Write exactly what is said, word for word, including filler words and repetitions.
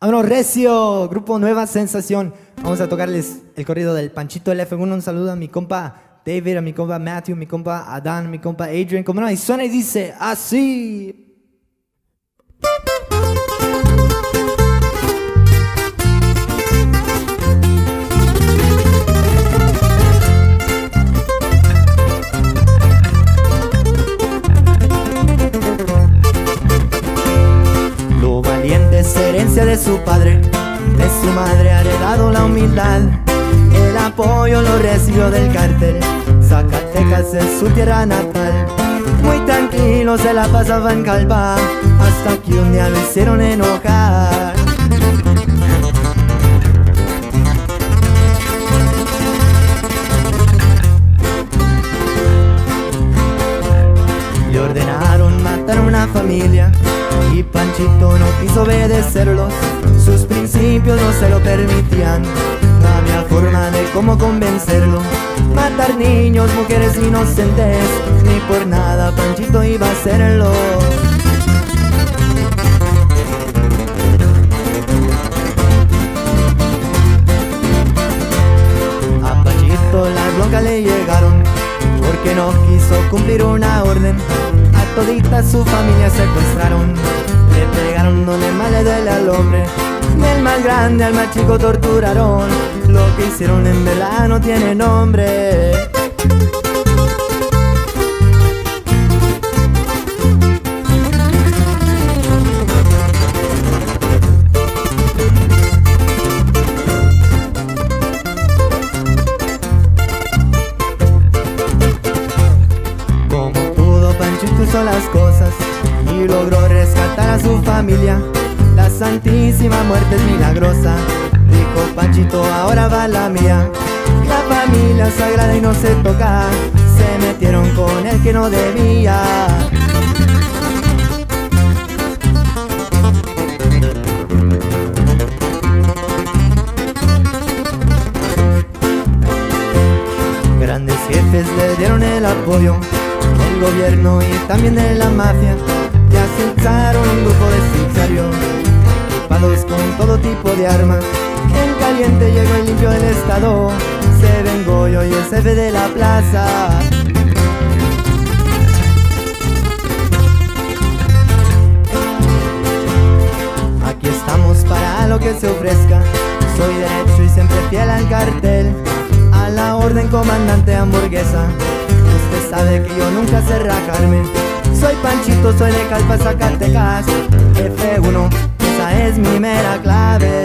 Vámonos recio, grupo Nueva Sensación. Vamos a tocarles el corrido del Panchito del F uno. Un saludo a mi compa David, a mi compa Matthew, a mi compa Adán, a mi compa Adrian. Como no, y suena y dice así. Lo valiente es herencia de su padre, de su madre ha heredado la humildad. El apoyo lo recibió del cartel, Zacatecas es su tierra natal. Muy tranquilo se la pasaba en Calva, hasta que un día lo hicieron enojar. Le ordenaron matar a una familia y Panchito no quiso obedecerlos. Sus principios no se lo permitían, no había forma de cómo convencerlo. Matar niños, mujeres inocentes, ni por nada Panchito iba a hacerlo. A Panchito las broncas le llegaron porque no quiso cumplir una orden. A todita su familia secuestraron, le pegaron donde más le duele al hombre. Del más grande al más chico torturaron, lo que hicieron en verdad no tiene nombre. Como pudo Panchito hizo las cosas y logró rescatar a su familia. La Santísima Muerte es milagrosa, dijo Panchito, ahora va la mía. La familia sagrada y no se toca, se metieron con el que no debía. Grandes jefes le dieron el apoyo del gobierno y también de la mafia. Ya asentaron un grupo de sicarios equipados con todo tipo de armas. En caliente llegó y limpió el estado, se vengó y hoy es jefe de la plaza. Aquí estamos para lo que se ofrezca, soy derecho y siempre fiel al cartel. A la orden comandante hamburguesa, usted sabe que yo nunca sé rajarme. Soy Panchito, soy de Calpa, Zacatecas, F uno, esa es mi mera clave.